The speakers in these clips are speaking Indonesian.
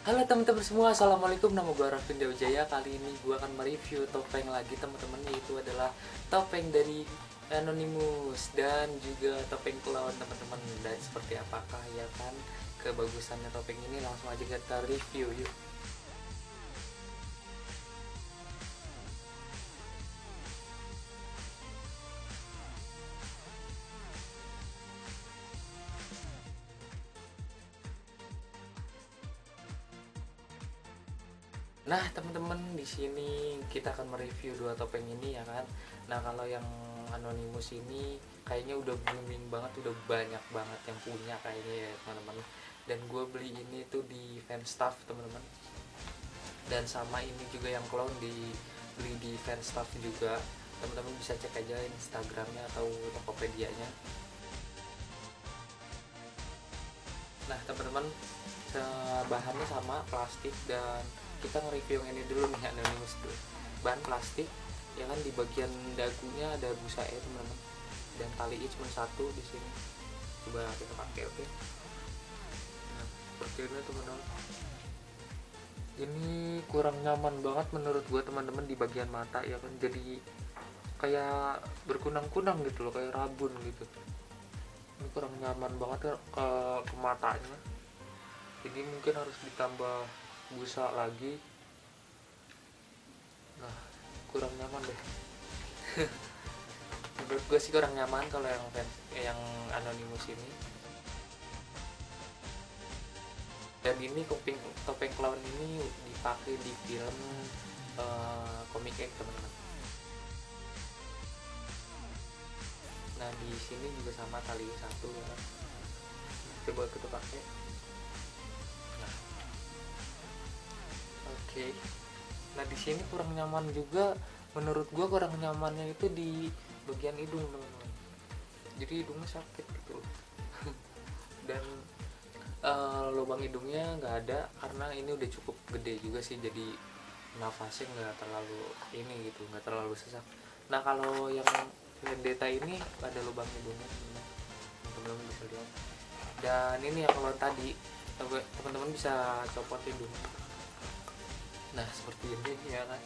Halo teman-teman semua, assalamualaikum. Nama gue Rafin Wijaya. Kali ini gue akan mereview topeng lagi teman-teman, yaitu adalah topeng dari Anonymous dan juga topeng clown teman-teman. Dan seperti apakah ya kan kebagusannya topeng ini, langsung aja kita review yuk. Nah teman-teman, di sini kita akan mereview dua topeng ini ya kan. Nah kalau yang Anonymous ini kayaknya udah booming banget, udah banyak banget yang punya kayaknya ya teman-teman. Dan gue beli ini tuh di Fanstuff teman-teman. Dan sama ini juga yang clown beli di Fanstuff juga. Teman-teman bisa cek aja Instagramnya atau Tokopedia-nya. Nah teman-teman, bahannya sama plastik, dan kita nge-review yang ini dulu nih, Anonymous dulu. Bahan plastik ya kan, di bagian dagunya ada busa ya teman-teman, dan talinya cuma satu di sini. Coba kita pakai, oke. Nah seperti ini teman-teman, ini kurang nyaman banget menurut gue teman-teman di bagian mata ya kan, jadi kayak berkunang-kunang gitu loh, kayak rabun gitu. Ini kurang nyaman banget ke matanya, jadi mungkin harus ditambah busa lagi. Nah kurang nyaman deh. Menurut gue sih kurang nyaman kalau yang Anonymous ini. Dan ini topeng clown ini dipakai di film Comic X teman-teman. Nah di sini juga sama, tali satu ya. Coba kita pakai. Nah oke. Nah di sini kurang nyaman juga, menurut gua kurang nyamannya itu di bagian hidung teman-teman. Jadi hidungnya sakit gitu. Dan lubang hidungnya nggak ada karena ini udah cukup gede juga sih, jadi nafasnya nggak terlalu ini gitu, nggak terlalu sesak. Nah kalau yang Vendetta ini ada lubang hidungnya teman-teman bisa lihat. Dan ini ya, kalau tadi teman-teman bisa copot hidungnya. Nah seperti ini ya kan,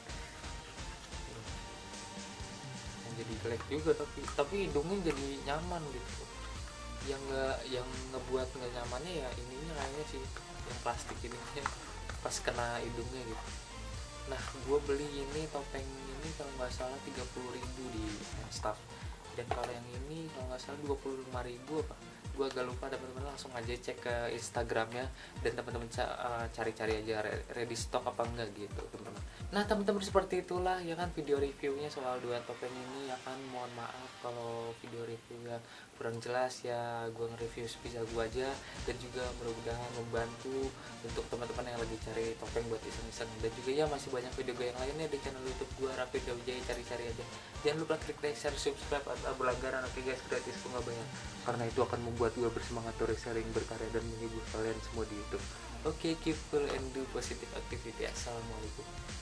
yang jadi jelek juga, tapi hidungnya jadi nyaman gitu. Yang ngebuat nggak nyamannya ya ininya kayaknya sih, yang plastik ininya pas kena hidungnya gitu. Nah gue beli ini topeng ini kalau nggak salah 30.000 di Staff, dan kalau yang ini kalau nggak salah 25.000 apa, gue agak lupa. Teman-teman langsung aja cek ke Instagramnya, dan teman-teman cari-cari aja ready stock apa enggak gitu teman-teman. Nah teman-teman, seperti itulah ya kan video reviewnya soal dua topeng ini ya kan. Mohon maaf kalau video reviewnya kurang jelas ya, gue nge-review sebisa gue aja. Dan juga mudah-mudahan membantu untuk teman-teman yang lagi cari topeng buat iseng-iseng. Dan juga ya masih banyak video gue yang lainnya di channel YouTube gue, Rafin Wijaya, cari-cari aja. Jangan lupa klik like, share, subscribe, atau berlangganan, oke guys, gratis kok nggak bayar, karena itu akan membuat gue bersemangat terus sharing, berkarya, dan menghibur kalian semua di YouTube. Oke, keep cool and do positive activity. Assalamualaikum.